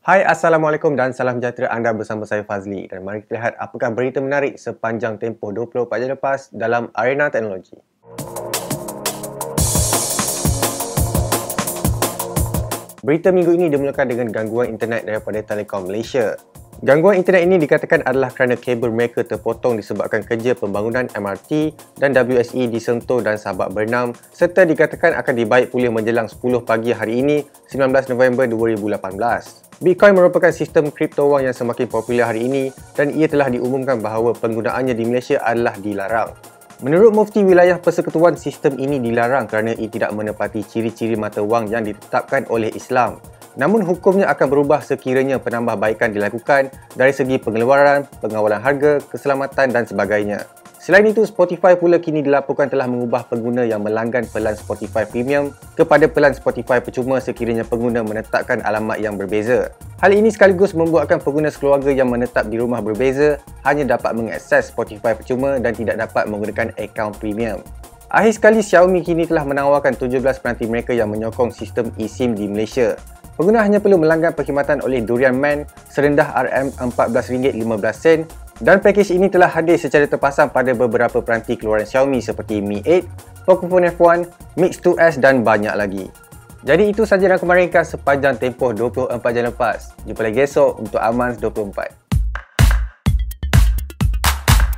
Hai, Assalamualaikum dan salam sejahtera, anda bersama saya Fazli. Dan mari kita lihat apakah berita menarik sepanjang tempoh 24 jam lepas dalam arena teknologi. Berita minggu ini dimulakan dengan gangguan internet daripada Telekom Malaysia. Gangguan internet ini dikatakan adalah kerana kabel mereka terpotong disebabkan kerja pembangunan MRT dan WSE di Sentul dan Sabak Bernam, serta dikatakan akan dibaik pulih menjelang 10 pagi hari ini, 19 November 2018. Bitcoin merupakan sistem kripto wang yang semakin popular hari ini dan ia telah diumumkan bahawa penggunaannya di Malaysia adalah dilarang. Menurut Mufti Wilayah Persekutuan, sistem ini dilarang kerana ia tidak menepati ciri-ciri mata wang yang ditetapkan oleh Islam. Namun hukumnya akan berubah sekiranya penambahbaikan dilakukan dari segi pengeluaran, pengawalan harga, keselamatan dan sebagainya. Selain itu, Spotify pula kini dilaporkan telah mengubah pengguna yang melanggan pelan Spotify Premium kepada pelan Spotify percuma sekiranya pengguna menetapkan alamat yang berbeza. Hal ini sekaligus membuatkan pengguna sekeluarga yang menetap di rumah berbeza hanya dapat mengakses Spotify percuma dan tidak dapat menggunakan akaun premium. Akhir sekali, Xiaomi kini telah menawarkan 17 peranti mereka yang menyokong sistem eSIM di Malaysia. Pengguna hanya perlu melanggan perkhidmatan oleh Durian Man serendah RM14.15 dan pakej ini telah hadir secara terpasang pada beberapa peranti keluaran Xiaomi seperti Mi 8, Pocophone F1, Mix 2S dan banyak lagi. Jadi itu sahaja rangkuman ringkas sepanjang tempoh 24 jam lepas. Jumpa lagi esok untuk Amans 24.